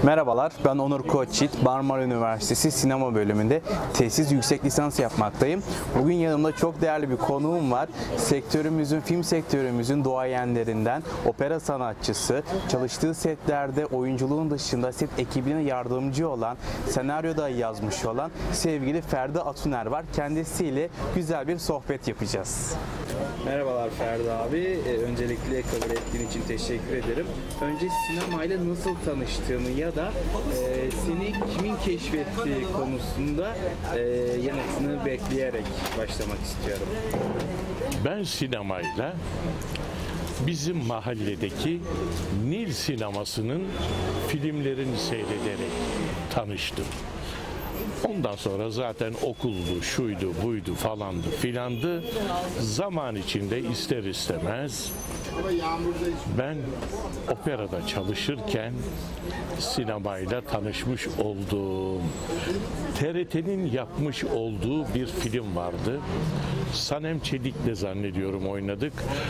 Merhabalar, ben Onur Koçyiğit, Marmara Üniversitesi Sinema Bölümünde tesis yüksek lisans yapmaktayım. Bugün yanımda çok değerli bir konuğum var. Film sektörümüzün duayenlerinden, opera sanatçısı, çalıştığı setlerde oyunculuğun dışında set ekibine yardımcı olan, senaryoda yazmış olan sevgili Ferdi Atuner var. Kendisiyle güzel bir sohbet yapacağız. Merhabalar Ferdi abi. Öncelikle kabul ettiğin için teşekkür ederim. Önce sinemayla nasıl tanıştığını ya da seni kimin keşfettiği konusunda yanıtını bekleyerek başlamak istiyorum. Ben sinemayla bizim mahalledeki Nil sinemasının filmlerini seyrederek tanıştım. Ondan sonra zaten okuldu, şuydu, buydu falandı filandı. Zaman içinde ister istemez ben operada çalışırken sinemayla tanışmış oldum. TRT'nin yapmış olduğu bir film vardı. Sanem Çelik'le zannediyorum oynadık.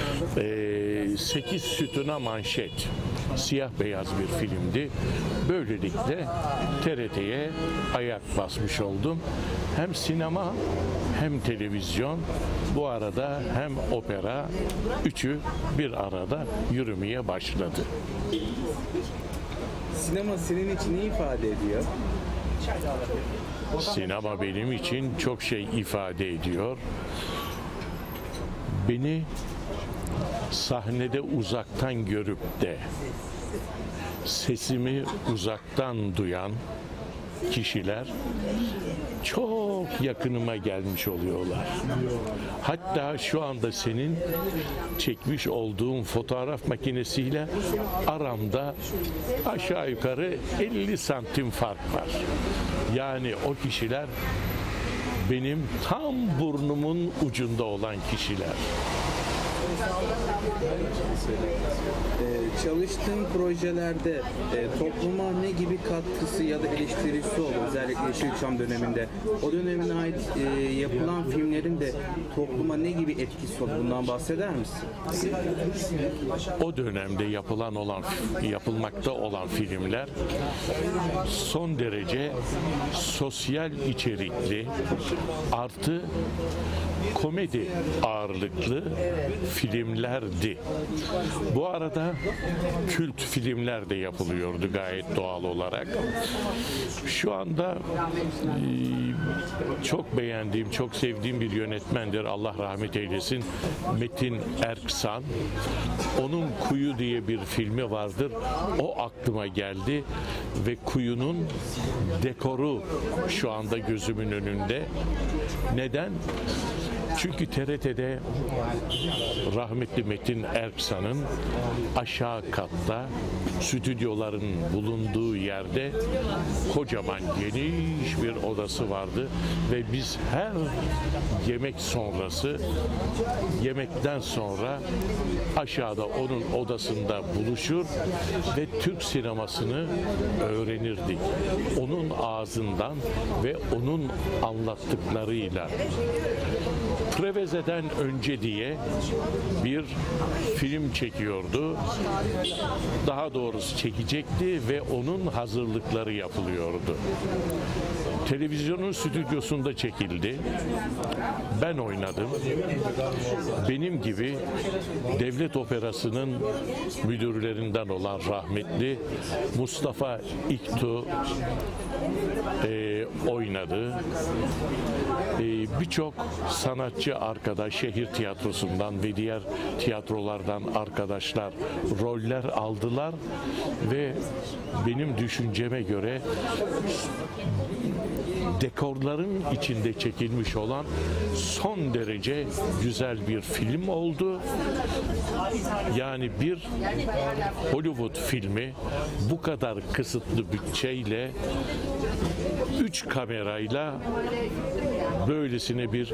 8 sütuna manşet. Siyah beyaz bir filmdi. Böylelikle TRT'ye ayak basmış oldum. Hem sinema hem televizyon, bu arada hem opera, üçü bir arada yürümeye başladı. Sinema senin için ne ifade ediyor? Sinema benim için çok şey ifade ediyor. Beni sahnede uzaktan görüp de sesimi uzaktan duyan kişiler çok yakınıma gelmiş oluyorlar. Hatta şu anda senin çekmiş olduğun fotoğraf makinesiyle aramda aşağı yukarı 50 santim fark var. Yani o kişiler benim tam burnumun ucunda olan kişiler. Çalıştığın projelerde topluma ne gibi katkısı ya da eleştirisi oldu, özellikle Yeşilçam döneminde? O dönemine ait yapılan filmlerin de topluma ne gibi etkisi oldu? Bundan bahseder misin? O dönemde yapılmakta olan filmler son derece sosyal içerikli artı komedi ağırlıklı filmlerdi. Bu arada kült filmler de yapılıyordu gayet doğal olarak. Şu anda çok beğendiğim, çok sevdiğim bir yönetmendir. Allah rahmet eylesin. Metin Erksan. Onun Kuyu diye bir filmi vardır. O aklıma geldi ve Kuyu'nun dekoru şu anda gözümün önünde. Neden? Çünkü TRT'de rahmetli Metin Erksan'ın aşağı katta stüdyoların bulunduğu yerde kocaman geniş bir odası vardı ve biz her yemek sonrası, yemekten sonra aşağıda onun odasında buluşur ve Türk sinemasını öğrenirdik. Onun ağzından ve onun anlattıklarıyla. Preveze'den önce diye bir film çekiyordu. Daha doğrusu çekecekti ve onun hazırlıkları yapılıyordu. Televizyonun stüdyosunda çekildi. Ben oynadım. Benim gibi Devlet Operası'nın müdürlerinden olan rahmetli Mustafa İktu oynadı. Birçok sanatçı arkadaş, şehir tiyatrosundan ve diğer tiyatrolardan arkadaşlar roller aldılar ve benim düşünceme göre dekorların içinde çekilmiş olan son derece güzel bir film oldu. Yani bir Hollywood filmi bu kadar kısıtlı bütçeyle 3 kamerayla böylesine bir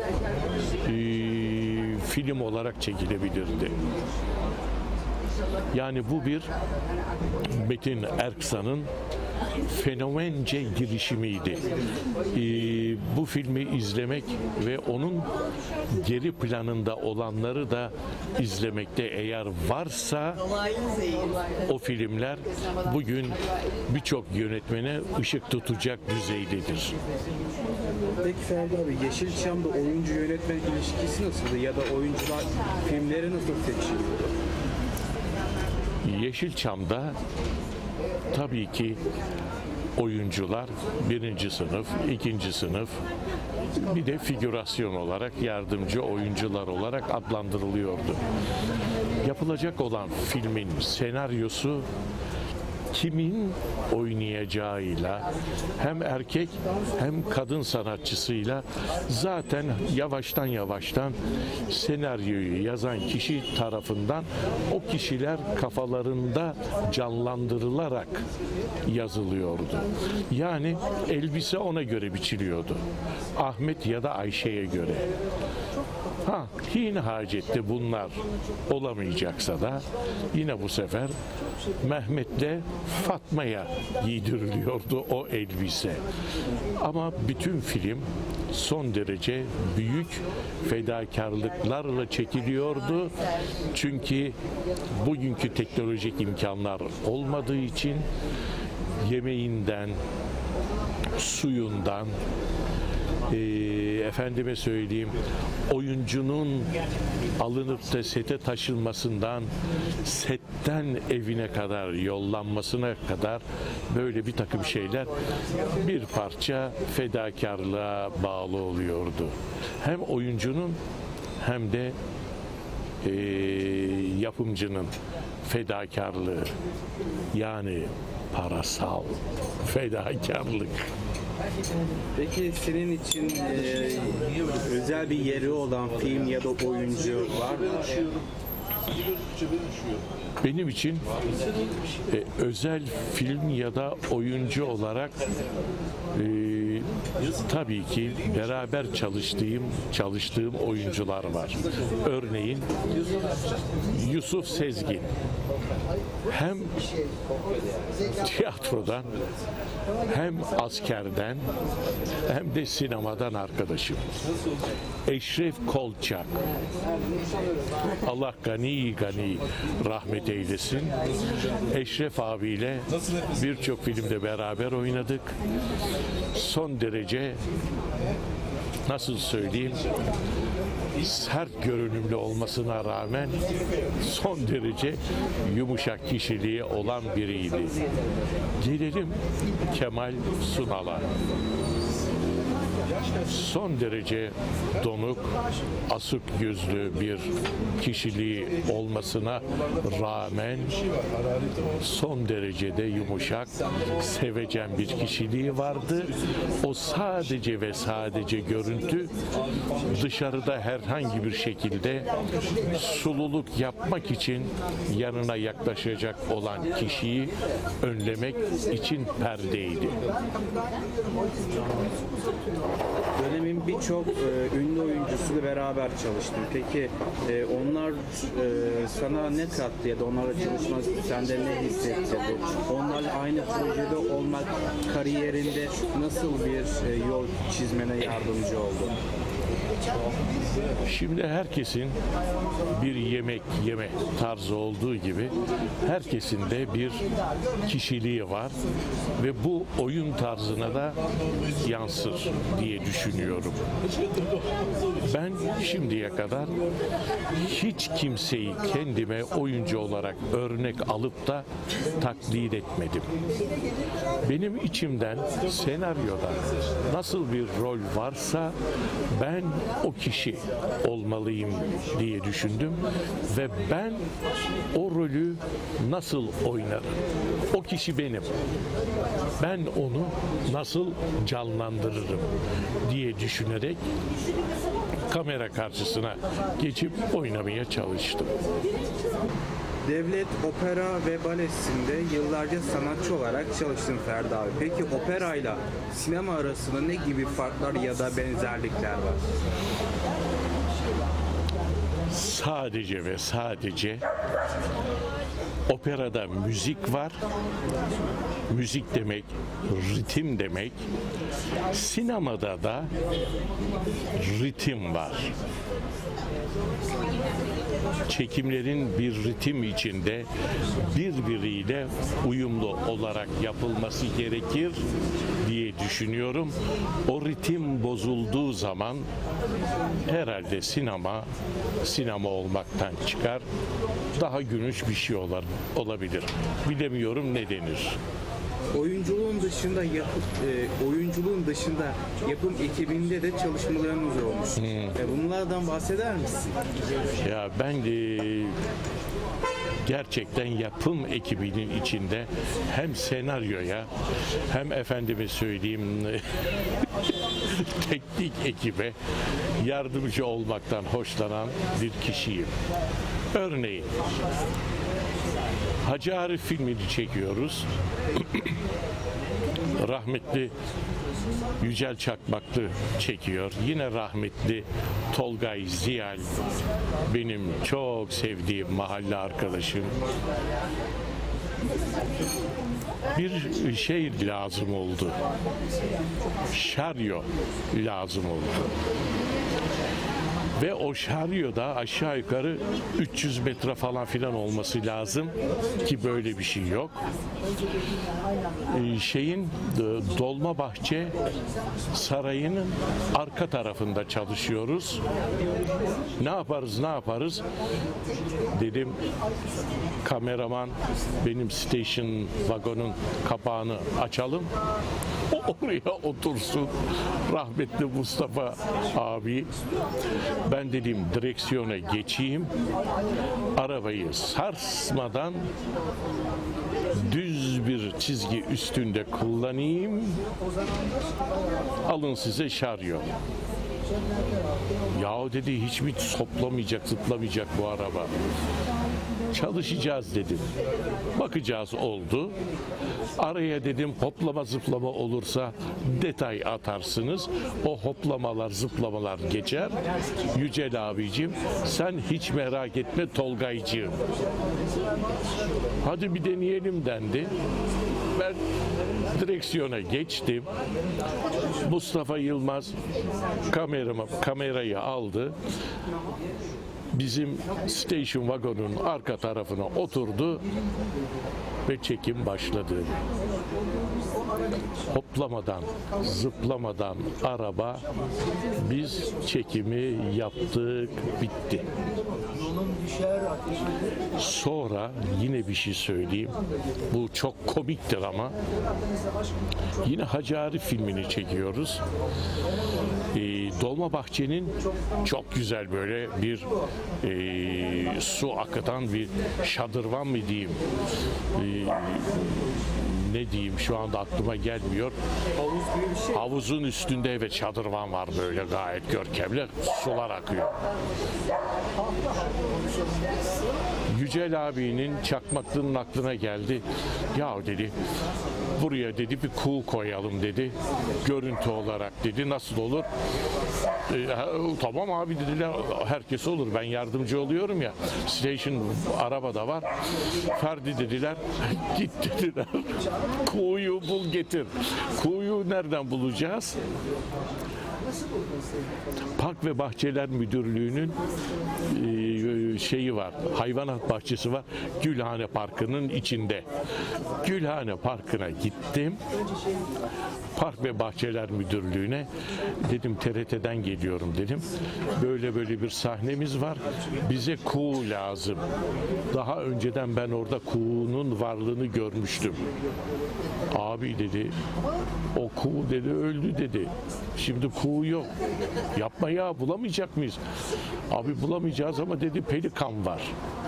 film olarak çekilebilirdi. Yani bu bir Metin Erksan'ın fenomence girişimiydi. Bu filmi izlemek ve onun geri planında olanları da izlemekte eğer varsa o filmler bugün birçok yönetmene ışık tutacak düzeydedir. Peki Ferdi abi, Yeşilçam'da oyuncu yönetmen ilişkisi nasıldı ya da oyuncular filmleri nasıl seçiliyordu? Yeşilçam'da tabii ki oyuncular birinci sınıf, ikinci sınıf, bir de figürasyon olarak yardımcı oyuncular olarak adlandırılıyordu. Yapılacak olan filmin senaryosu kimin oynayacağıyla hem erkek hem kadın sanatçısıyla zaten yavaştan senaryoyu yazan kişi tarafından o kişiler kafalarında canlandırılarak yazılıyordu. Yani elbise ona göre biçiliyordu. Ahmet ya da Ayşe'ye göre. Hin hacette bunlar olamayacaksa da yine bu sefer Mehmet'le Fatma'ya giydiriliyordu o elbise. Ama bütün film son derece büyük fedakarlıklarla çekiliyordu. Çünkü bugünkü teknolojik imkanlar olmadığı için yemeğinden, suyundan, efendime söyleyeyim, oyuncunun alınıp da sete taşınmasından, setten evine kadar yollanmasına kadar böyle bir takım şeyler bir parça fedakarlığa bağlı oluyordu. Hem oyuncunun hem de yapımcının fedakarlığı, yani parasal fedakarlık. Peki senin için özel bir yeri olan film ya da oyuncu var mı? Benim için özel film ya da oyuncu olarak tabii ki beraber çalıştığım oyuncular var. Örneğin Yusuf Sezgin. Hem tiyatrodan hem askerden hem de sinemadan arkadaşım. Eşref Kolçak. Allah gani rahmet eylesin. Eşref abiyle birçok filmde beraber oynadık. Son derece, nasıl söyleyeyim, sert görünümlü olmasına rağmen son derece yumuşak kişiliği olan biriydi. Gelelim Kemal Sunal'a. Son derece donuk, asık yüzlü bir kişiliği olmasına rağmen son derecede yumuşak, sevecen bir kişiliği vardı. O sadece ve sadece görüntü, dışarıda herhangi bir şekilde sululuk yapmak için yanına yaklaşacak olan kişiyi önlemek için perdeydi. Dönemin birçok ünlü oyuncusuyla beraber çalıştım. Peki onlar sana ne kattı ya da onlarla çalışmak sende ne hissettirdi? Onlarla aynı projede olmak kariyerinde nasıl bir yol çizmene yardımcı oldu? Şimdi herkesin bir yemek yeme tarzı olduğu gibi herkesin de bir kişiliği var ve bu oyun tarzına da yansır diye düşünüyorum. Ben şimdiye kadar hiç kimseyi kendime oyuncu olarak örnek alıp da taklit etmedim. Benim içimden senaryoda nasıl bir rol varsa ben o kişi olmalıyım diye düşündüm ve ben o rolü nasıl oynarım? O kişi benim. Ben onu nasıl canlandırırım diye düşünerek kamera karşısına geçip oynamaya çalıştım. Devlet Opera ve Balesi'nde yıllarca sanatçı olarak çalıştın Ferdi abi. Peki operayla sinema arasında ne gibi farklar ya da benzerlikler var? Sadece ve sadece operada müzik var, müzik demek, ritim demek. Sinemada da ritim var. Çekimlerin bir ritim içinde birbiriyle uyumlu olarak yapılması gerekir diye düşünüyorum. O ritim bozulduğu zaman herhalde sinema olmaktan çıkar. Daha gülünç bir şey olabilir. Bilemiyorum ne denir. Oyunculuğun dışında yapım ekibinde de çalışmalarınız olmuş. Bunlardan bahseder misin? Ya ben gerçekten yapım ekibinin içinde hem senaryoya hem efendime söyleyeyim teknik ekibe yardımcı olmaktan hoşlanan bir kişiyim. Örneğin Hacı Arif filmini çekiyoruz. Rahmetli Yücel Çakmaklı çekiyor. Yine rahmetli Tolgay Ziyal, benim çok sevdiğim mahalle arkadaşım. Bir şey lazım oldu. Şaryo lazım oldu. Ve o şaryoda aşağı yukarı 300 metre falan filan olması lazım ki böyle bir şey yok. Dolmabahçe Sarayı'nın arka tarafında çalışıyoruz. Ne yaparız? Dedim kameraman benim station vagonun kapağını açalım. O oraya otursun. Rahmetli Mustafa abi. Ben dedim direksiyona geçeyim. Arabayı sarsmadan düz bir çizgi üstünde kullanayım. Alın size şaryo. Yahu dedi hiç mi zıplamayacak bu araba. Çalışacağız dedim. Bakacağız oldu. Araya dedim hoplama zıplama olursa detay atarsınız. O hoplamalar zıplamalar geçer. Yücel abicim sen hiç merak etme Tolgaycığım. Hadi bir deneyelim dendi. Ben direksiyona geçtim. Mustafa Yılmaz kamerayı aldı. Bizim station vagonun arka tarafına oturdu ve çekim başladı. Hoplamadan, zıplamadan araba, biz çekimi yaptık, bitti. Sonra yine bir şey söyleyeyim. Bu çok komiktir ama. Yine Hacı Arif filmini çekiyoruz. Dolmabahçe'nin çok güzel böyle bir su akıtan bir şadırvan mı diyeyim, ne diyeyim şu anda aklıma gelmiyor. Havuz gibi bir şey. Havuzun üstünde evet şadırvan var böyle gayet görkemli. Sular akıyor. Yücel abinin Çakmaklı'nın aklına geldi. Ya dedi buraya dedi bir kuğu koyalım dedi. Görüntü olarak dedi. Nasıl olur? Tamam abi dediler. Herkes olur. Ben yardımcı oluyorum ya. Station arabada var. Ferdi dediler. Git dediler. Kuğuyu bul getir. Kuğuyu nereden bulacağız? Park ve Bahçeler Müdürlüğü'nün şeyi var, hayvanat bahçesi var, Gülhane Parkı'nın içinde. Gülhane Parkı'na gittim. Park ve Bahçeler Müdürlüğü'ne dedim TRT'den geliyorum dedim. Böyle bir sahnemiz var. Bize kuğu lazım. Daha önceden ben orada kuğunun varlığını görmüştüm. Abi dedi o kuğu dedi öldü dedi. Şimdi kuğu yok. Yapma ya bulamayacak mıyız? Abi bulamayacağız ama dedi pelikan var.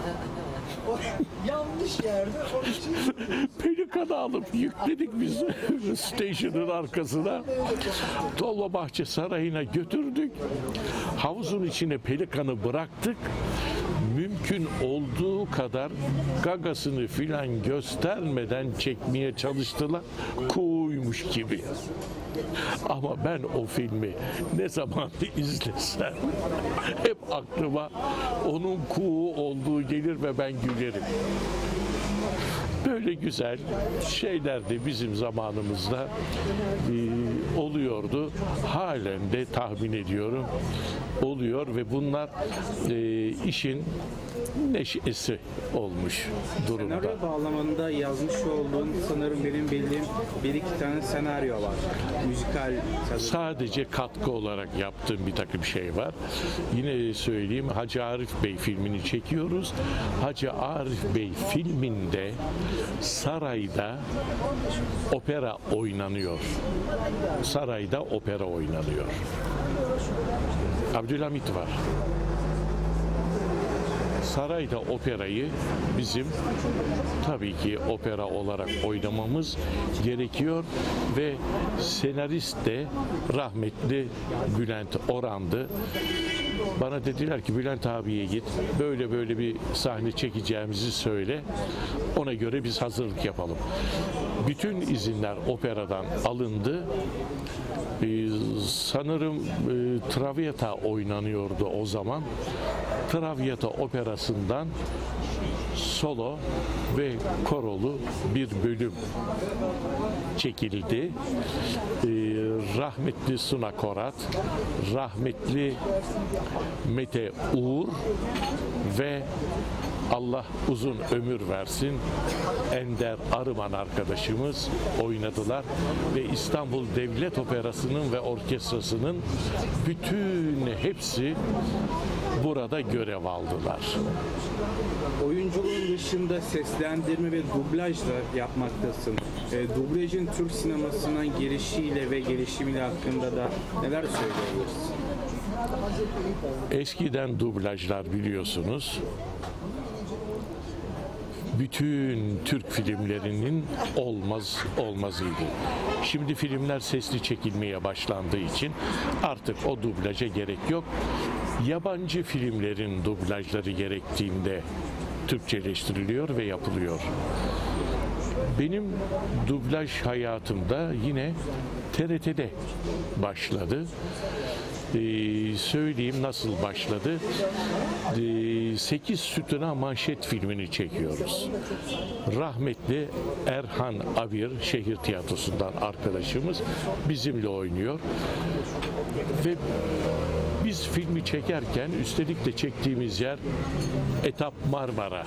Yanlış yerde onun için. Pelikanı alıp yükledik biz station'ın arkasına. Dolmabahçe Sarayı'na götürdük. Havuzun içine pelikanı bıraktık. Mümkün olduğu kadar gagasını filan göstermeden çekmeye çalıştılar. Kuğuymuş gibi. Ama ben o filmi ne zaman izlesem hep aklıma onun kuğu olduğu gelir ve ben gülerim. Böyle güzel şeyler de bizim zamanımızda oluyordu. Halen de tahmin ediyorum oluyor ve bunlar işin neşesi olmuş durumda. Senaryo bağlamında yazmış olduğun sanırım benim bildiğim bir iki tane senaryo var. Müzikal tabii. Sadece katkı olarak yaptığım bir takım şey var. Yine söyleyeyim, Hacı Arif Bey filmini çekiyoruz. Hacı Arif Bey filminde sarayda opera oynanıyor. Sarayda opera oynanıyor. Abdülhamit var. Sarayda operayı bizim tabii ki opera olarak oynamamız gerekiyor ve senarist de rahmetli Bülent Oran'dı. Bana dediler ki Bülent abiye git, böyle böyle bir sahne çekeceğimizi söyle, ona göre biz hazırlık yapalım. Bütün izinler operadan alındı. Sanırım Traviata oynanıyordu o zaman. Traviata operasından solo ve korolu bir bölüm çekildi. Rahmetli Suna Korat, rahmetli Mete Uğur ve Allah uzun ömür versin Ender Arıman arkadaşımız oynadılar ve İstanbul Devlet Operası'nın ve orkestrasının bütün hepsi burada görev aldılar. Oyunculuğun dışında seslendirme ve dublaj da yapmaktasın. Dublajın Türk sinemasından gelişiyle ve gelişimiyle hakkında da neler söyleyebilirsin? Eskiden dublajlar biliyorsunuz bütün Türk filmlerinin olmazıydı. Şimdi filmler sesli çekilmeye başlandığı için artık o dublaja gerek yok. Yabancı filmlerin dublajları gerektiğinde Türkçeleştiriliyor ve yapılıyor. Benim dublaj hayatımda yine TRT'de başladı. Söyleyeyim nasıl başladı. 8 Sütuna Manşet filmini çekiyoruz. Rahmetli Erhan Abir, Şehir Tiyatrosu'ndan arkadaşımız bizimle oynuyor. Ve biz filmi çekerken üstelik de çektiğimiz yer Etap Marmara.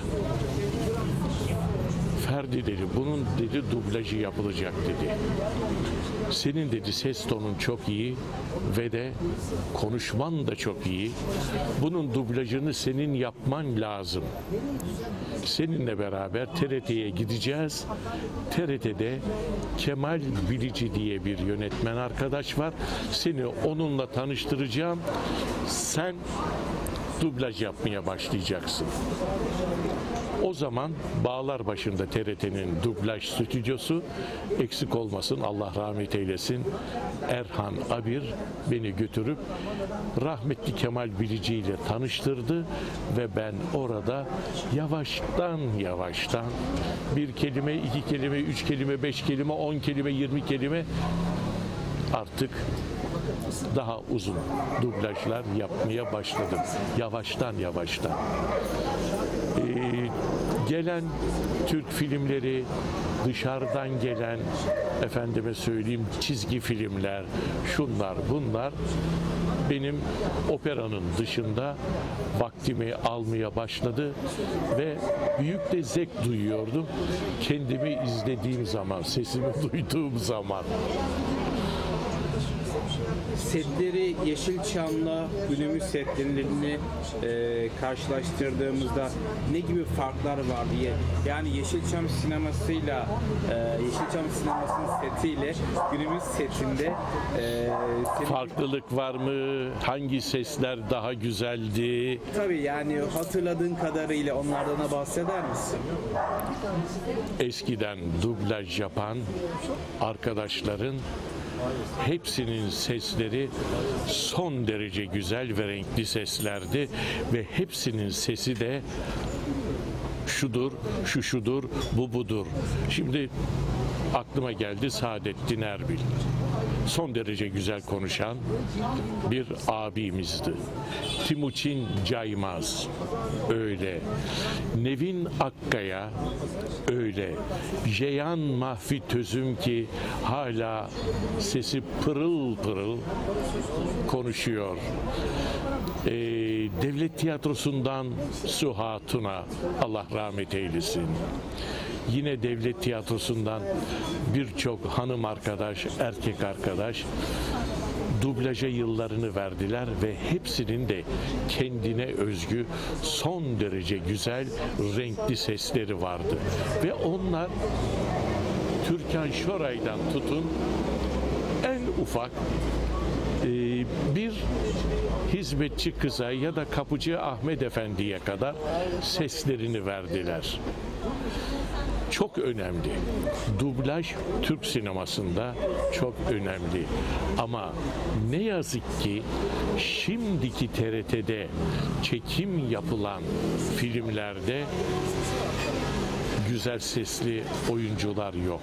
Ferdi dedi, bunun dedi dublajı yapılacak dedi. Senin dedi ses tonun çok iyi ve de konuşman da çok iyi. Bunun dublajını senin yapman lazım. Seninle beraber TRT'ye gideceğiz. TRT'de Kemal Bilici diye bir yönetmen arkadaş var. Seni onunla tanıştıracağım. Sen dublaj yapmaya başlayacaksın. O zaman Bağlarbaşı'nda TRT'nin dublaj stüdyosu, eksik olmasın Allah rahmet eylesin, Erhan Abir beni götürüp rahmetli Kemal Bilici ile tanıştırdı ve ben orada yavaştan bir kelime, iki kelime, üç kelime, beş kelime, 10 kelime, 20 kelime artık daha uzun dublajlar yapmaya başladım. Yavaştan. Gelen Türk filmleri, dışarıdan gelen efendime söyleyeyim çizgi filmler, şunlar bunlar benim operanın dışında vaktimi almaya başladı ve büyük de zevk duyuyordum kendimi izlediğim zaman, sesimi duyduğum zaman. Setleri Yeşilçam'la günümüz setlerini karşılaştırdığımızda ne gibi farklar var diye. Yani Yeşilçam sinemasıyla Yeşilçam sinemasının setiyle günümüz setinde farklılık var mı? Hangi sesler daha güzeldi? Tabii yani hatırladığın kadarıyla onlardan da bahseder misin? Eskiden dublaj yapan arkadaşların hepsinin sesleri son derece güzel ve renkli seslerdi ve hepsinin sesi de şudur, şu şudur, bu budur. Şimdi aklıma geldi Saadettin Erbil. son derece güzel konuşan bir abimizdi. Timuçin Caymaz öyle. Nevin Akkaya öyle. Ceyhan Mahfi Tözüm ki hala sesi pırıl pırıl konuşuyor. Devlet Tiyatrosu'ndan Suha Tuna, Allah rahmet eylesin. Yine Devlet Tiyatrosu'ndan birçok hanım arkadaş, erkek arkadaş dublaja yıllarını verdiler ve hepsinin de kendine özgü son derece güzel, renkli sesleri vardı. Ve onlar Türkan Şoray'dan tutun en ufak bir hizmetçi kıza ya da kapıcı Ahmet Efendi'ye kadar seslerini verdiler. Çok önemli. Dublaj Türk sinemasında çok önemli. Ama ne yazık ki şimdiki TRT'de çekim yapılan filmlerde güzel sesli oyuncular yok.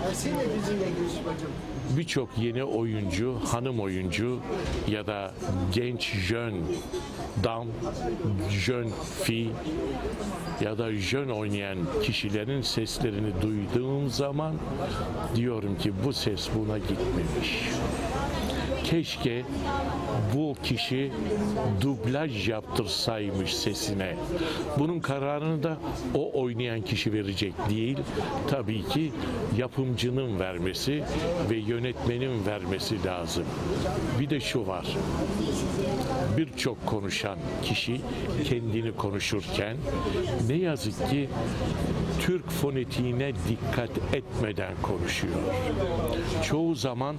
Birçok yeni oyuncu, hanım oyuncu ya da genç jön dam, jön fi ya da jön oynayan kişilerin seslerini duyduğum zaman diyorum ki bu ses buna gitmemiş. Keşke bu kişi dublaj yaptırsaymış sesine. Bunun kararını da o oynayan kişi verecek değil. Tabii ki yapımcının vermesi ve yönetmenin vermesi lazım. Bir de şu var. Birçok konuşan kişi kendini konuşurken ne yazık ki Türk fonetiğine dikkat etmeden konuşuyor. Çoğu zaman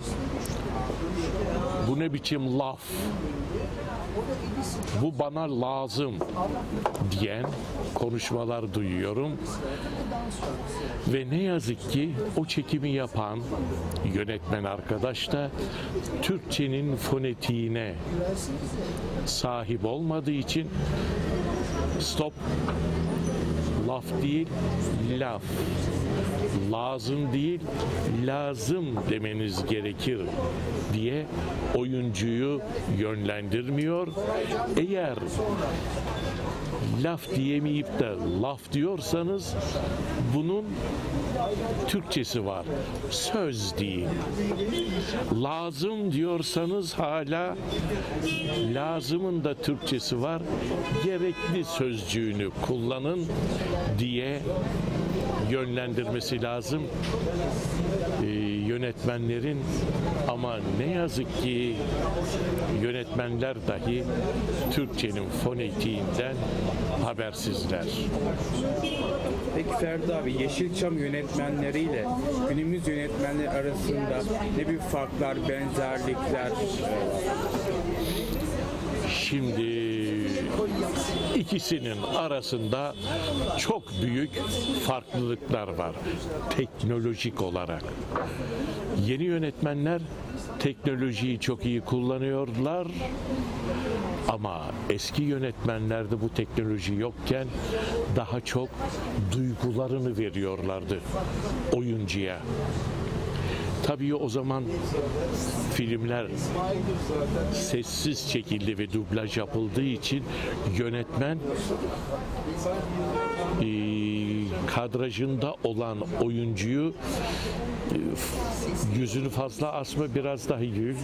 bu ne biçim laf, bu bana lazım diyen konuşmalar duyuyorum. Ve ne yazık ki o çekimi yapan yönetmen arkadaş da Türkçenin fonetiğine sahip olmadığı için stop, laf değil, laf. Lazım değil, lazım demeniz gerekir diye oyuncuyu yönlendirmiyor. Eğer laf diyemeyip de laf diyorsanız bunun Türkçesi var. Söz deyin. Lazım diyorsanız hala lazımın da Türkçesi var. Gerekli sözcüğünü kullanın diye yönlendirmesi lazım yönetmenlerin, ama ne yazık ki yönetmenler dahi Türkçenin fonetiğinden habersizler. Peki Ferdi abi, Yeşilçam yönetmenleriyle günümüz yönetmenler arasında ne bir farklar, benzerlikler var? Şimdi ikisinin arasında çok büyük farklılıklar var teknolojik olarak. Yeni yönetmenler teknolojiyi çok iyi kullanıyorlar ama eski yönetmenlerde bu teknoloji yokken daha çok duygularını veriyorlardı oyuncuya. Tabii o zaman filmler sessiz çekildi ve dublaj yapıldığı için yönetmen kadrajında olan oyuncuyu yüzünü fazla asma, biraz daha gül.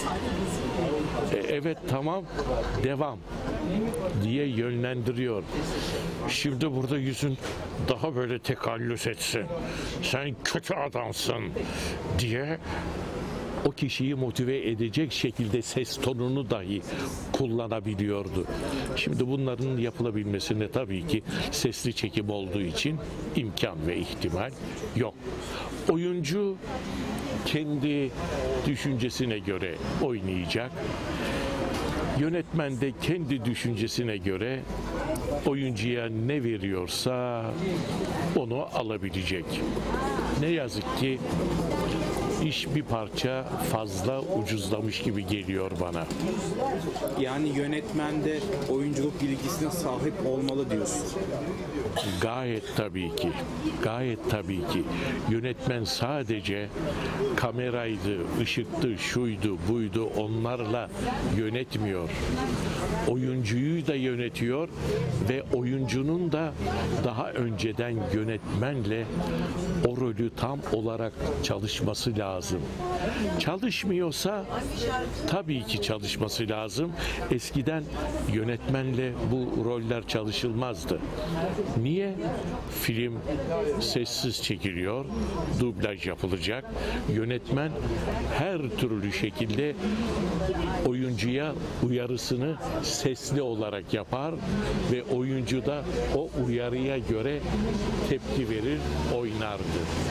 Evet tamam, devam diye yönlendiriyor. Şimdi burada yüzün daha böyle tekallüs etsin, sen kötü adamsın diye o kişiyi motive edecek şekilde ses tonunu dahi kullanabiliyordu. Şimdi bunların yapılabilmesine tabii ki sesli çekim olduğu için imkan ve ihtimal yok. Oyuncu kendi düşüncesine göre oynayacak. Yönetmen de kendi düşüncesine göre oyuncuya ne veriyorsa onu alabilecek. Ne yazık ki iş bir parça fazla ucuzlamış gibi geliyor bana. Yani yönetmen de oyunculuk bilgisine sahip olmalı diyorsun. Gayet tabii ki. Gayet tabii ki. Yönetmen sadece kameraydı, ışıktı, şuydu, buydu onlarla yönetmiyor. Oyuncuyu da yönetiyor ve oyuncunun da daha önceden yönetmenle o rolü tam olarak çalışması lazım. Çalışmıyorsa tabii ki çalışması lazım. Eskiden yönetmenle bu roller çalışılmazdı. Niye? Film sessiz çekiliyor, dublaj yapılacak. Yönetmen her türlü şekilde oyuncuya uyarısını sesli olarak yapar ve oyuncu da o uyarıya göre tepki verir, oynardı.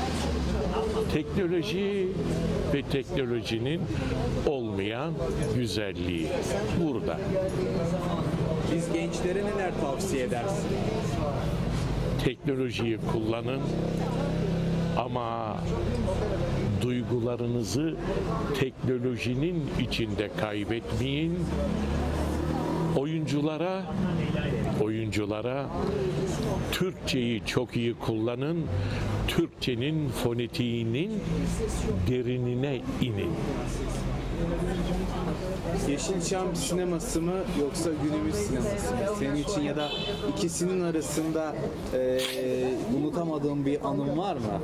Teknoloji ve teknolojinin olmayan güzelliği burada. Biz gençlere neler tavsiye edersin? Teknolojiyi kullanın ama duygularınızı teknolojinin içinde kaybetmeyin. Oyunculara Türkçeyi çok iyi kullanın. Türkçenin fonetiğinin derinine inin. Yeşilçam sineması mı yoksa günümüz sineması mı? Senin için ya da ikisinin arasında unutamadığın bir anın var mı?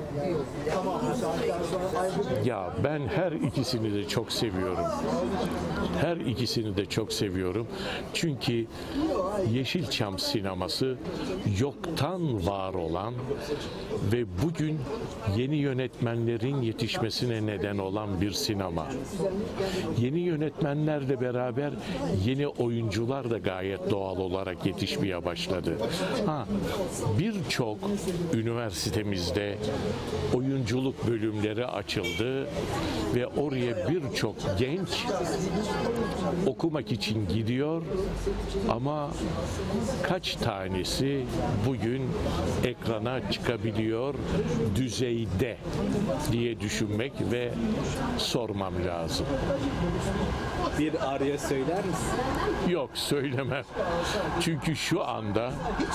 Ya ben her ikisini de çok seviyorum. Her ikisini de çok seviyorum. Çünkü Yeşilçam sineması yoktan var olan ve bugün yeni yönetmenlerin yetişmesine neden olan bir sinema. Yeni yönetmenlerle beraber yeni oyuncular da gayet doğal olarak yetişmeye başladı. Birçok üniversitemizde oyunculuk bölümleri açıldı ve oraya birçok genç okumak için gidiyor ama kaç tanesi bugün ekrana çıkabiliyor düzeyde diye düşünmek ve sormam lazım. Bir arya söyler misin? Yok, söylemem. Çünkü şu anda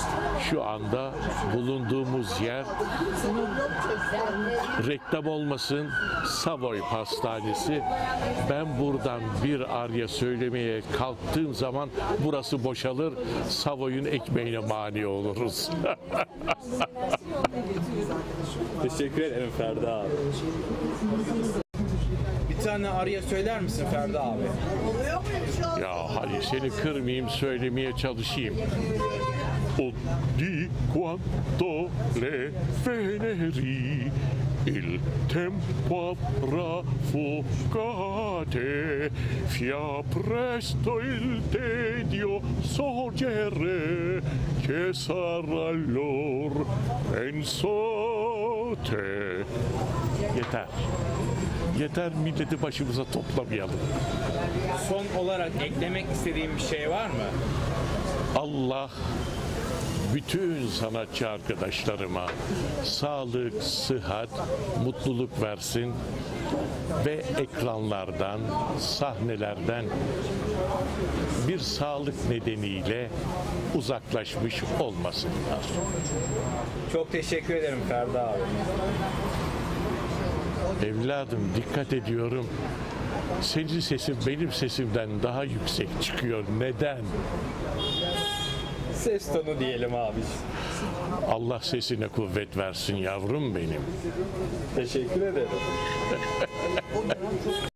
bulunduğumuz yer reklam olmasın Savoy Pastanesi. Ben buradan bir arya söylemeye kalktığım zaman burası boşalır. Savoy'un ekmeğine mani oluruz. Teşekkür ederim Ferdi abi. Bir tane arya söyler misin Ferdi abi? Ya hadi seni kırmayayım, söylemeye çalışayım. O di quanto le Veneri il tempo avrà fugate fia presto il tedio sorgere che sarà lor pensote. Yeter. Yeter, milleti başımıza toplamayalım. Son olarak eklemek istediğin bir şey var mı? Allah bütün sanatçı arkadaşlarıma sağlık, sıhhat, mutluluk versin ve ekranlardan, sahnelerden bir sağlık nedeniyle uzaklaşmış olmasınlar. Çok teşekkür ederim Ferdi abi. Evladım, dikkat ediyorum. Senin sesin benim sesimden daha yüksek çıkıyor. Neden? Ses tonu diyelim abi. Allah sesine kuvvet versin yavrum benim. Teşekkür ederim.